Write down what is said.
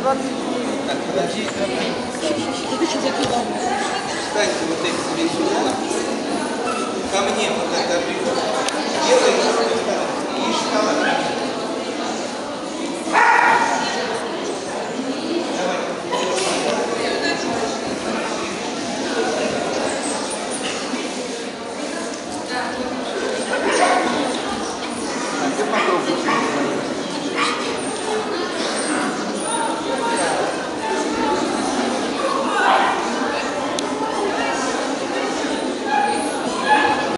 29. Так, подожди. Ты что закидал? Встаньте вот эти себе сюда. Ко мне вот это. Делай и шкала.